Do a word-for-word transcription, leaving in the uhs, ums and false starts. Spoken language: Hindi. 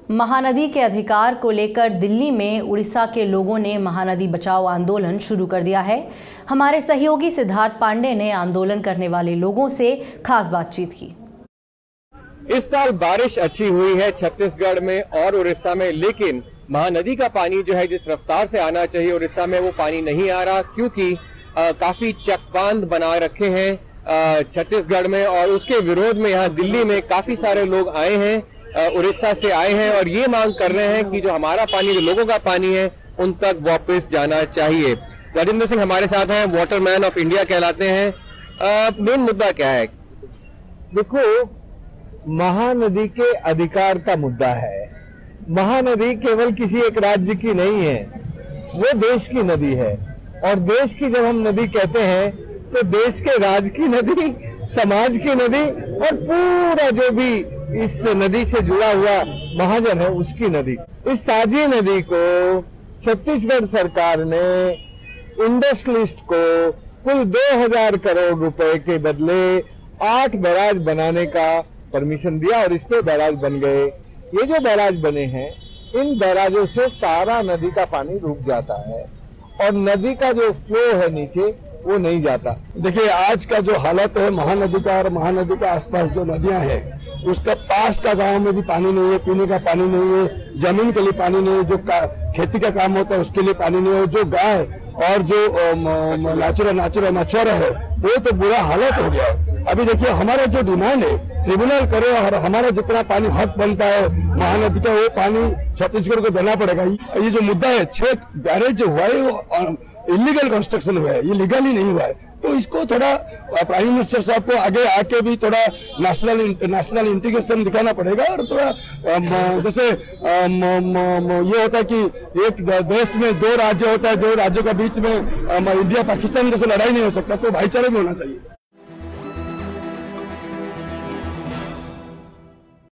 महानदी के अधिकार को लेकर दिल्ली में उड़ीसा के लोगों ने महानदी बचाओ आंदोलन शुरू कर दिया है। हमारे सहयोगी सिद्धार्थ पांडे ने आंदोलन करने वाले लोगों से खास बातचीत की। इस साल बारिश अच्छी हुई है छत्तीसगढ़ में और उड़ीसा में, लेकिन महानदी का पानी जो है जिस रफ्तार से आना चाहिए उड़ीसा में वो पानी नहीं आ रहा, क्योंकि आ, काफी चकबांध बना रखे हैं छत्तीसगढ़ में, और उसके विरोध में यहाँ दिल्ली में काफी सारे लोग आए हैं, उड़ीसा से आए हैं और ये मांग कर रहे हैं कि जो हमारा पानी, जो लोगों का पानी है, उन तक वापस जाना चाहिए। राजेंद्र सिंह हमारे साथ हैं, वाटरमैन ऑफ इंडिया कहलाते हैं। मेन मुद्दा क्या है? देखो, महानदी के अधिकार का मुद्दा है। महानदी केवल किसी एक राज्य की नहीं है, वो देश की नदी है। और देश की जब हम नदी कहते हैं तो देश के राज्य की नदी, समाज की नदी और पूरा जो भी इस नदी से जुड़ा हुआ महाजन है उसकी नदी। इस साझी नदी को छत्तीसगढ़ सरकार ने इंडस लिस्ट को कुल दो हजार करोड़ रुपए के बदले आठ बैराज बनाने का परमिशन दिया और इस पे बैराज बन गए। ये जो बैराज बने हैं, इन बैराजों से सारा नदी का पानी रुक जाता है और नदी का जो फ्लो है नीचे वो नहीं जाता। देखिए, आज का जो हालत है महानदी का और महानदी के आसपास जो नदियां हैं, उसका पास का गांव में भी पानी नहीं है, पीने का पानी नहीं है, जमीन के लिए पानी नहीं है, जो खेती का काम होता है उसके लिए पानी नहीं है, जो गाय और जो नाचुरा नाचुरा मछुआरा है वो तो बुरा हालत हो गया है। अभी देखिए, हमारा जो डिमांड है ट्रिब्यूनल करे और हमारा जितना पानी हक बनता है महानदी का वो पानी छत्तीसगढ़ को देना पड़ेगा। ये जो मुद्दा है, छह बैरेज जो हुआ है वो इलीगल कंस्ट्रक्शन हुआ है, ये लीगली नहीं हुआ है, तो इसको थोड़ा प्राइम मिनिस्टर साहब को आगे आके भी थोड़ा नेशनल नेशनल इंटीग्रेशन दिखाना पड़ेगा। और थोड़ा जैसे ये होता है कि एक देश में दो राज्य होता है, दो राज्यों के बीच में इंडिया पाकिस्तान जैसे लड़ाई नहीं हो सकता, तो भाईचारा भी होना चाहिए।